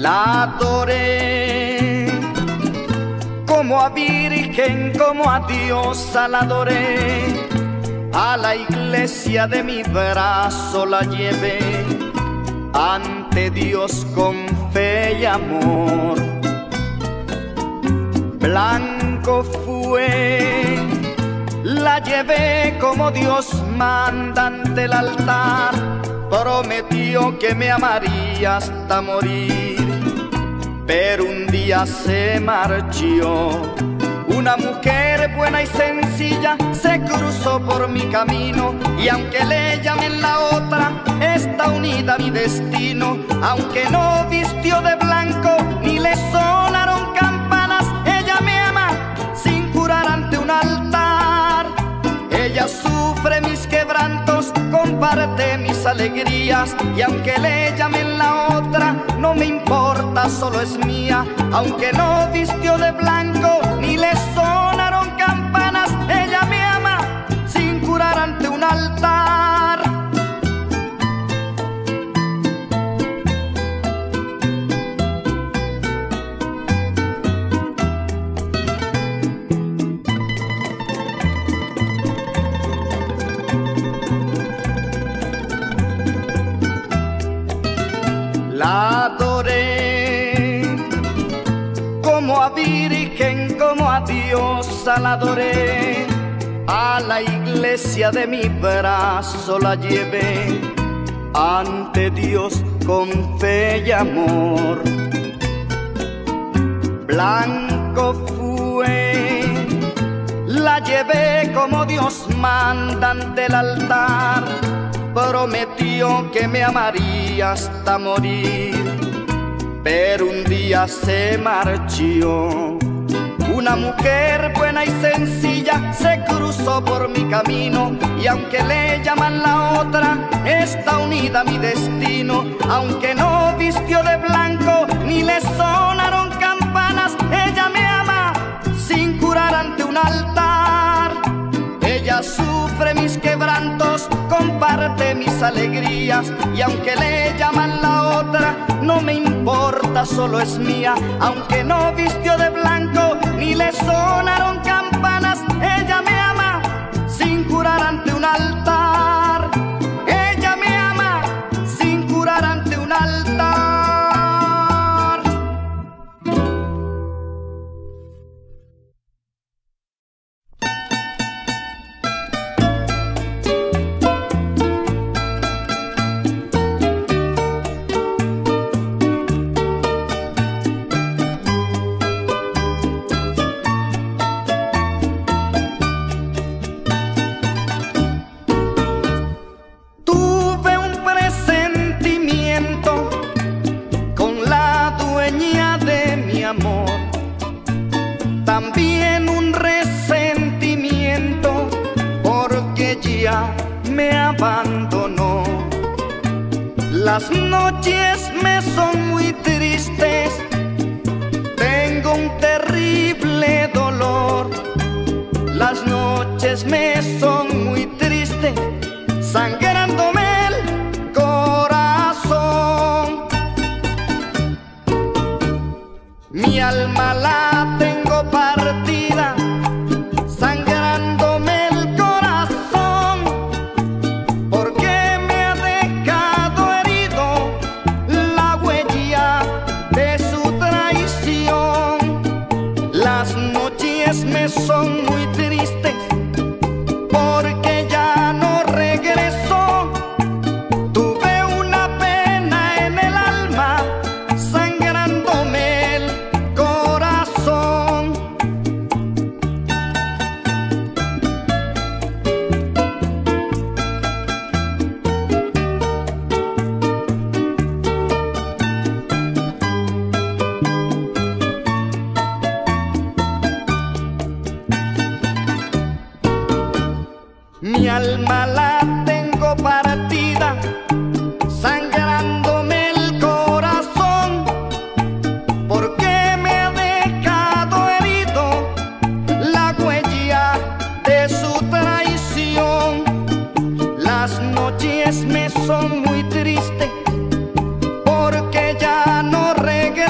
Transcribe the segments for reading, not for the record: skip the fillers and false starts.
La adoré como a Virgen, como a Diosa la adoré. A la iglesia de mi brazo la llevé, ante Dios con fe y amor. Blanco fue, la llevé como Dios manda ante el altar. Prometió que me amaría hasta morir, pero un día se marchó. Una mujer buena y sencilla se cruzó por mi camino, y aunque le llamen la otra, está unida a mi destino. Aunque no vistió de blanco ni le sonaron campanas, ella me ama sin jurar ante un altar. Ella sufre mis quebrantos, comparte mis alegrías, y aunque le llamen la otra, no me importa, solo es mía. Aunque no vistió de blanco ni le sonaron campanas, ella me ama sin jurar ante un altar. La adoré como a Virgen, como a Diosa la adoré. A la iglesia de mi brazo la llevé, ante Dios con fe y amor. Blanco fue, la llevé como Dios manda ante el altar. Prometió que me amaría hasta morir, pero un día se marchó. Una mujer buena y sencilla se cruzó por mi camino, y aunque le llaman la otra, está unida a mi destino. Aunque no vistió de blanco ni le sonaron campanas, ella me ama sin jurar ante un altar. Ella sufre mis quebrantos, comparte mis alegrías, y aunque le llaman la otra, no me importa, solo es mía. Aunque no vistió de blanco ni le sonaron campanas, ella me ama sin jurar ante un altar. Ella me ama sin jurar ante un altar. También un resentimiento, porque ya me abandonó. Las noches me son muy tristes, tengo un terrible dolor. Las noches me son muy tristes, sangrándome el corazón. Mi alma la tengo partida, sangrándome el corazón, porque me ha dejado herido la huella de su traición. Las noches me son muy tristes, porque ya no regresó. Tuve una pena en el alma, sangrándome el corazón. Mi alma la tengo partida, sangrándome el corazón, porque me ha dejado herido la huella de su traición. Las noches me son muy tristes, porque ya no regreso.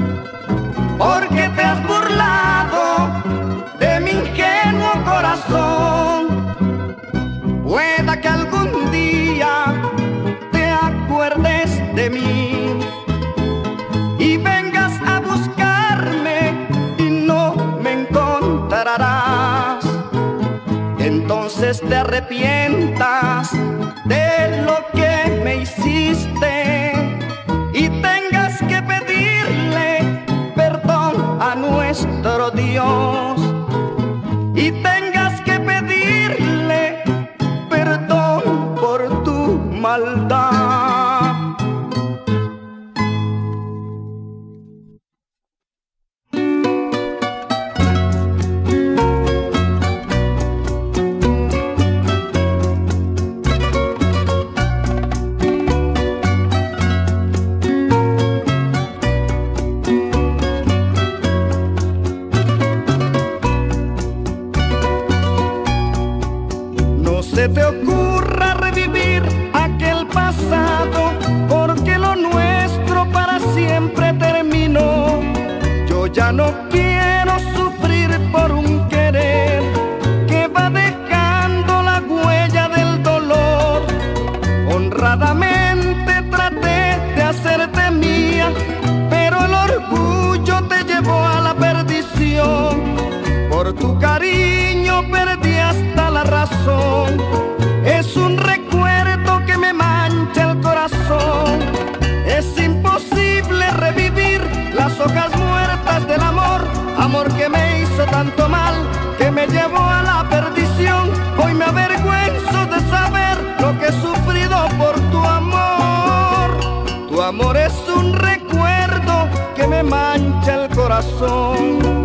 entonces te arrepientas de lo que me hiciste y tengas que pedirle perdón a nuestro Dios, y tengas que pedirle perdón por tu maldad. Se te ocurra revivir aquel pasado, porque lo nuestro para siempre terminó. Yo ya no quiero sufrir por un querer que va dejando la huella del dolor. Honradamente traté de hacerte mía, pero el orgullo te llevó a la perdición. Por tu cariño perdí hasta la razón. Es un recuerdo que me mancha el corazón. Es imposible revivir las hojas muertas del amor, amor que me hizo tanto mal, que me llevó a la perdición. Hoy me avergüenzo de saber lo que he sufrido por tu amor. Tu amor es un recuerdo que me mancha el corazón.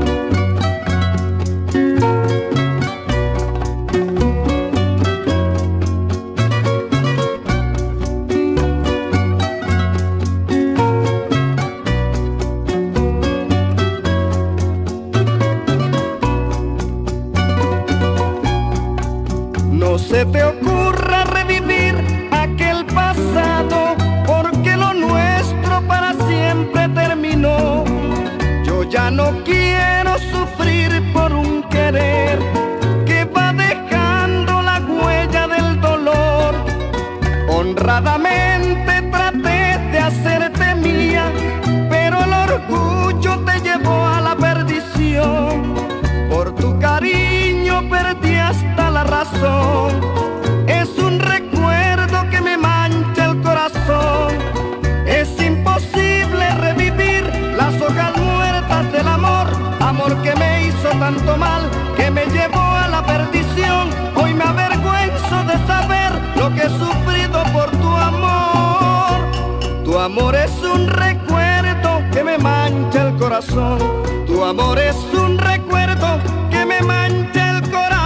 No se te ocurra revivir aquel pasado, porque lo nuestro para siempre terminó. Yo ya no quiero sufrir por un querer que va dejando la huella del dolor. Honradamente traté de hacerte mía, pero el orgullo te llevó a la perdición. Por tu cariño perdí hasta la razón. Es un recuerdo que me mancha el corazón. Es imposible revivir las hojas muertas del amor, amor que me hizo tanto mal, que me llevó a la perdición. Hoy me avergüenzo de saber lo que he sufrido por tu amor. Tu amor es un recuerdo que me mancha el corazón. Tu amor es un recuerdo que me mancha el corazón.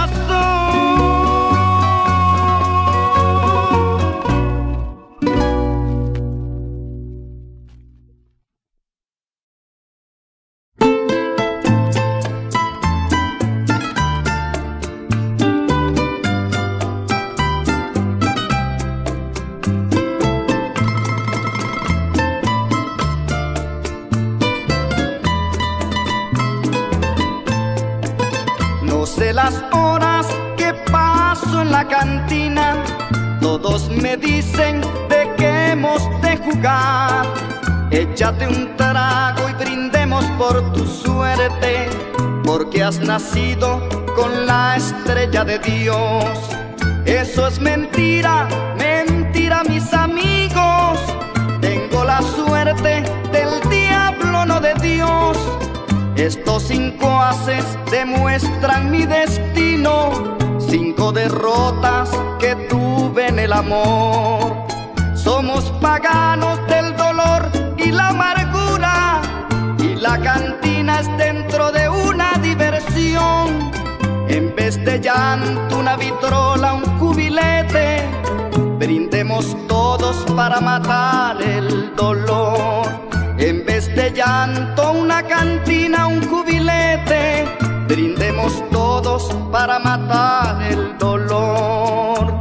No sé las horas que paso en la cantina, todos me dicen dejemos de jugar. Échate un trago y brindemos por tu suerte, porque has nacido con la estrella de Dios. Eso es mentira, mentira mis amigos. Tengo la suerte del diablo, no de Dios. Estos 5 haces demuestran mi destino, 5 derrotas que tuve en el amor. Somos paganos del dolor y la amargura, y la cantina es dentro de una diversión. En vez de llanto una vitrola, un cubilete, brindemos todos para matar el dolor. En vez de llanto una cantina, un cubilete, brindemos todos para matar el dolor.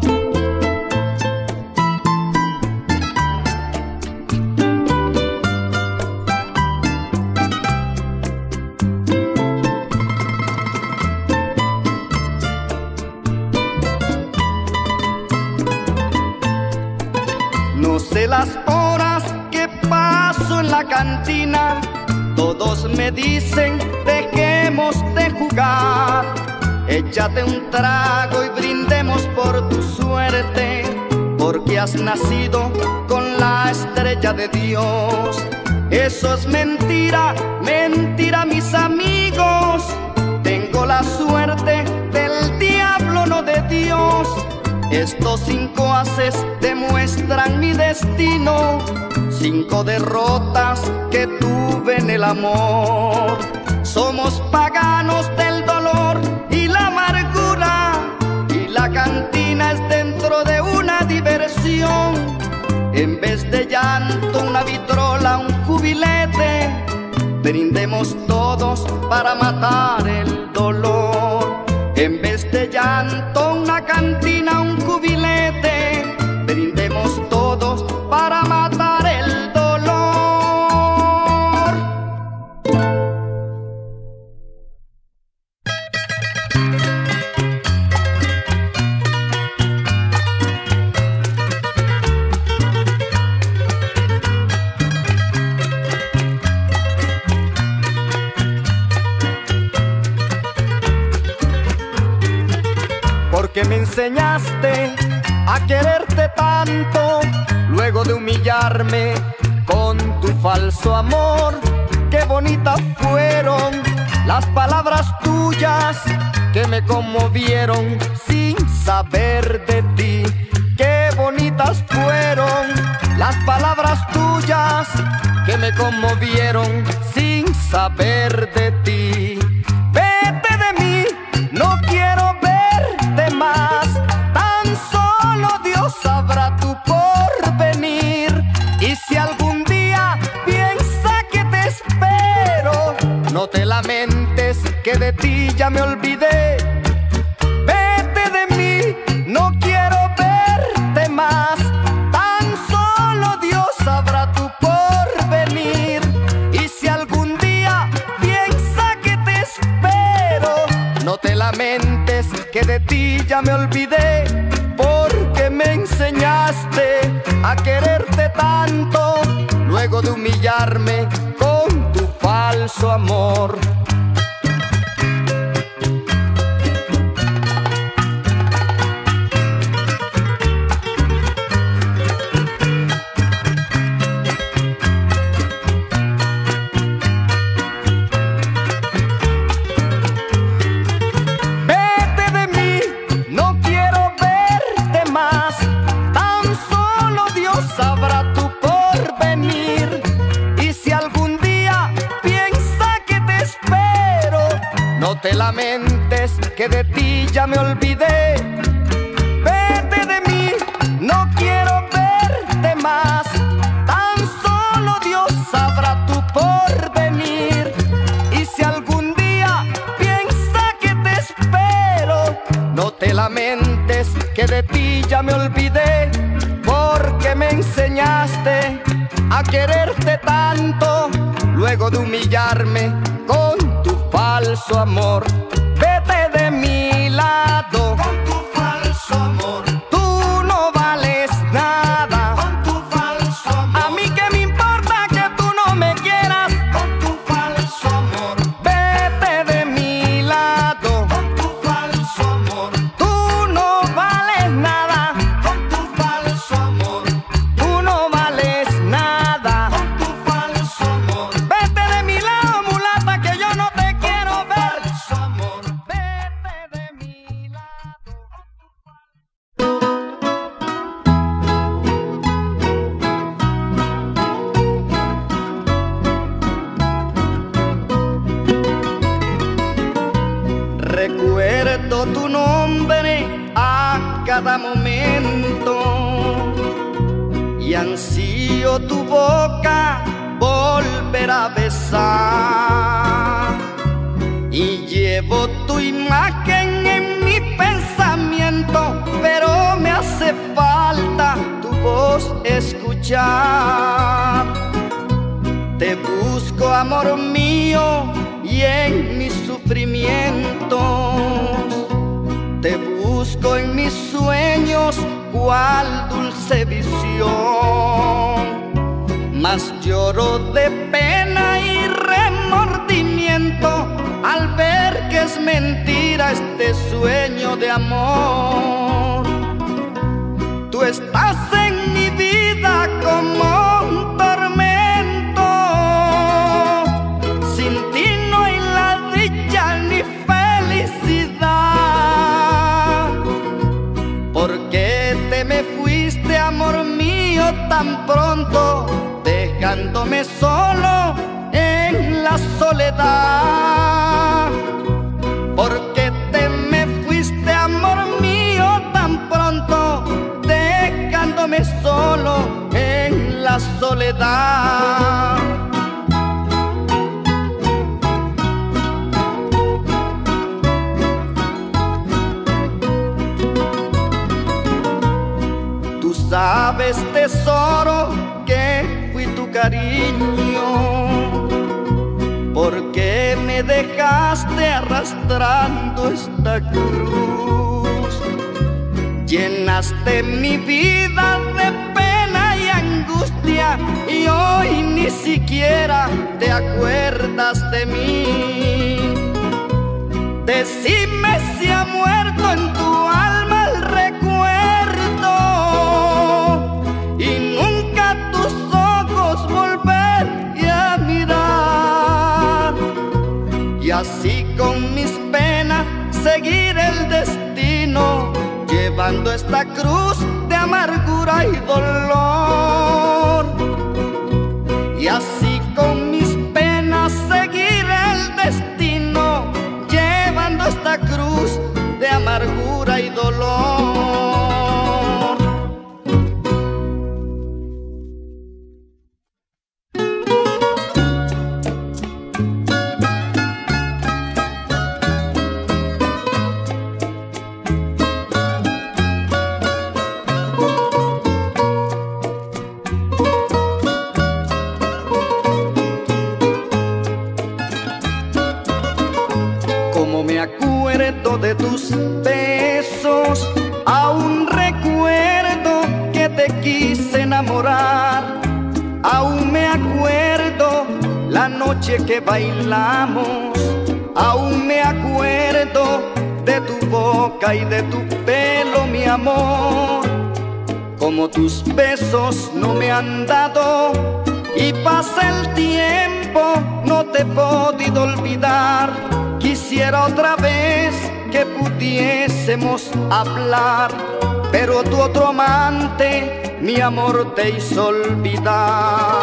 No sé las horas que paso en la cantina, todos me dicen dejemos de jugar. Échate un trago y brinda brindemos por tu suerte, porque has nacido con la estrella de Dios. Eso es mentira, mentira, mis amigos. Tengo la suerte del diablo, no de Dios. Estos 5 haces demuestran mi destino, 5 derrotas que tuve en el amor. Somos paganos del dolor y la amargura, y la cantina es dentro de una diversión. En vez de llanto, una vitrola, un cubilete, brindemos todos para matar el dolor. En vez de llanto, una cantina, un cubilete, brindemos todos para matar el dolor. Porque me enseñaste a quererte tanto, luego de humillarme con tu falso amor. Qué bonitas fueron las palabras tuyas que me conmovieron sin saber de ti. Qué bonitas fueron las palabras tuyas que me conmovieron sin saber de ti. Vete de mí, no quiero verte más. Tan solo Dios sabrá tu porvenir. Y si algún día piensa que te espero, no te lamentes que de ti ya me olvidé. Vete de mí, no quiero verte más. Tan solo Dios sabrá tu porvenir. Y si algún día piensa que te espero, no te lamentes que de ti ya me olvidé. Porque me enseñaste a quererte tanto, luego de humillarme con tu falso amor. No te lamentes que de ti ya me olvidé. Vete de mí, no quiero verte más. Tan solo Dios sabrá tu porvenir. Y si algún día piensa que te espero, no te lamentes que de ti ya me olvidé. Porque me enseñaste a quererte tanto, luego de humillarme con tu falso amor. Vete de mi lado con tu falso amor. Tú no vales nada con tu falso amor. A mí que me importa que tú no me quieras con tu falso amor. Vete de mi lado con tu falso amor. Tú no vales nada con tu falso amor. Tú no vales nada con tu falso amor. Vete de mi lado, mulata, que yo no te quiero ver. Falso amor. Vete de mi lado. Recuerdo tu nombre a cada momento y ansío tu boca volver a besar. Y llevo tu imagen en mi pensamiento, pero me hace falta tu voz escuchar. Te busco, amor mío, y en mis sufrimientos. Te busco en mis sueños, cual dulce visión. Mas lloro de pena y remordimiento al ver que es mentira mentira este sueño de amor. Tú estás en mi vida como un tormento, sin ti no hay la dicha ni felicidad. ¿Por qué te me fuiste, amor mío, tan pronto, dejándome solo en la soledad? ¿Por qué te me fuiste, amor mío, tan pronto, dejándome solo en la soledad? Tú sabes, tesoro, que fui tu cariño. ¿Por qué me dejaste arrastrando esta cruz? Llenaste mi vida de pena y angustia y hoy ni siquiera te acuerdas de mí. Decime si ha muerto en tu alma el recuerdo y nunca tus ojos volver a mirar. Y así con mis penas seguir el destino, llevando esta cruz de amargura y dolor. Y así con mis penas seguir el destino, llevando esta cruz de amargura y dolor. De tus besos, aún recuerdo que te quise enamorar. Aún me acuerdo la noche que bailamos. Aún me acuerdo de tu boca y de tu pelo, mi amor. Como tus besos no me han dado y pasa el tiempo, no te he podido olvidar. Quisiera otra vez que pudiésemos hablar, pero tu otro amante, mi amor, te hizo olvidar.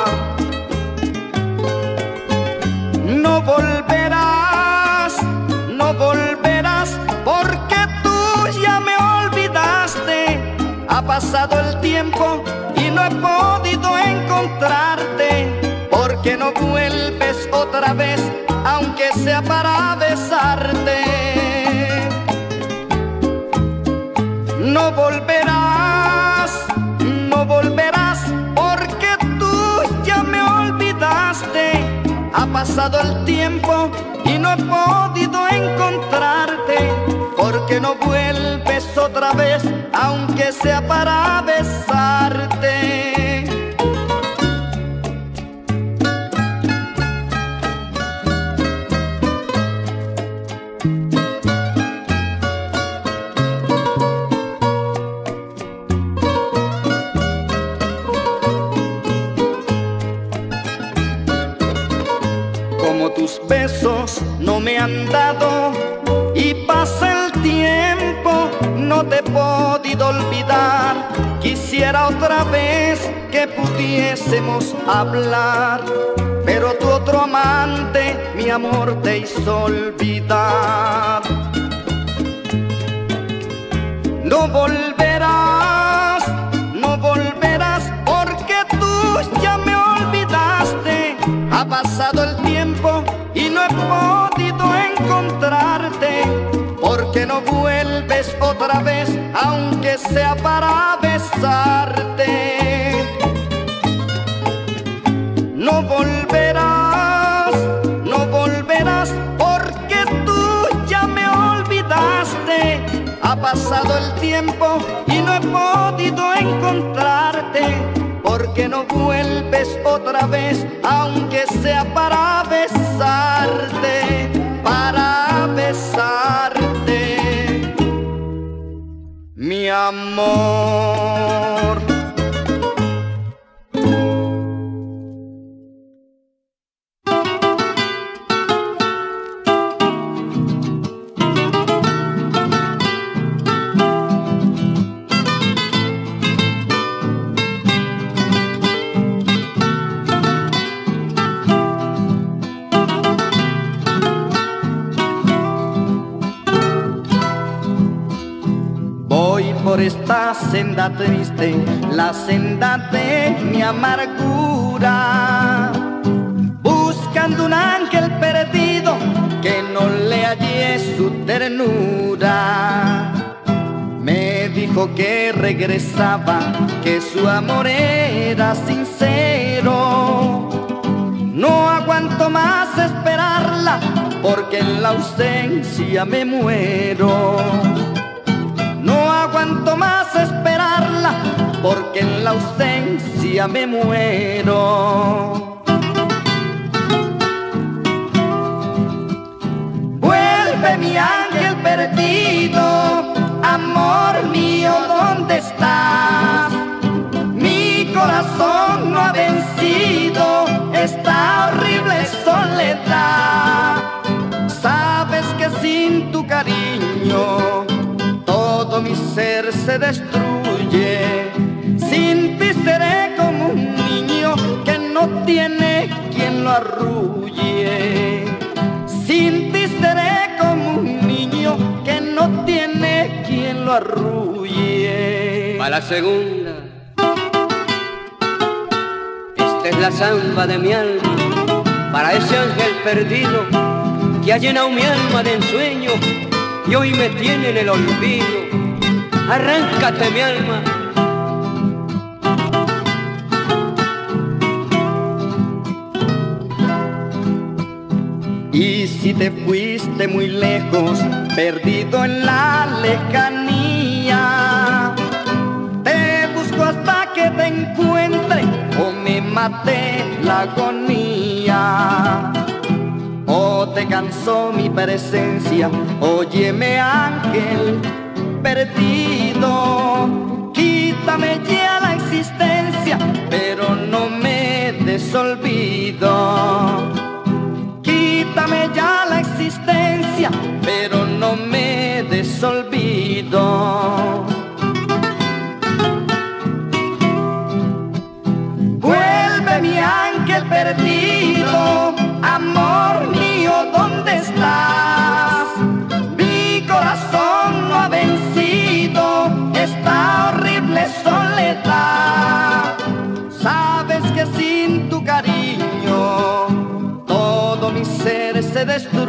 No volverás, no volverás, porque tú ya me olvidaste. Ha pasado el tiempo y no he podido encontrarte. ¿Por qué no vuelves otra vez, aunque sea para besarte? No volverás, no volverás, porque tú ya me olvidaste. Ha pasado el tiempo y no he podido encontrarte. ¿Por qué no vuelves otra vez, aunque sea para besarte? Tus besos no me han dado y pasa el tiempo, no te he podido olvidar. Quisiera otra vez que pudiésemos hablar, pero tu otro amante, mi amor, te hizo olvidar. No volverás, no volverás, porque tú ya me olvidaste. Ha pasado el tiempo y no he podido encontrarte. ¿Por qué no vuelves otra vez, aunque sea para besarte? No volverás, no volverás, porque tú ya me olvidaste. Ha pasado el tiempo y no he podido encontrarte. ¿Por qué no vuelves otra vez, aunque sea para besarte, para besarte? amor. Por esta senda triste, la senda de mi amargura, buscando un ángel perdido que no le hallé su ternura. Me dijo que regresaba, que su amor era sincero. No aguanto más esperarla, porque en la ausencia me muero. No aguanto más esperarla, porque en la ausencia me muero. Vuelve mi ángel perdido, amor mío, ¿dónde estás? Mi corazón no ha vencido esta horrible soledad. Sabes que sin tu cariño todo mi ser se destruye. Sin ti seré como un niño que no tiene quien lo arrulle. Sin ti seré como un niño que no tiene quien lo arrulle. Pa' la segunda, esta es la samba de mi alma, para ese ángel perdido que ha llenado mi alma de ensueño y hoy me tiene en el olvido. Arráncate, mi alma. Y si te fuiste muy lejos, perdido en la lejanía, te busco hasta que te encuentre o me mate la agonía. O te cansó mi presencia, óyeme ángel perdido, quítame ya la existencia, pero no me des olvido. Quítame ya la existencia, pero no me des olvido. Vuelve mi ángel perdido, amor mío, ¿dónde estás? Mi corazón no ha vencido esta horrible soledad. Sabes que sin tu cariño todo mi ser se destruye.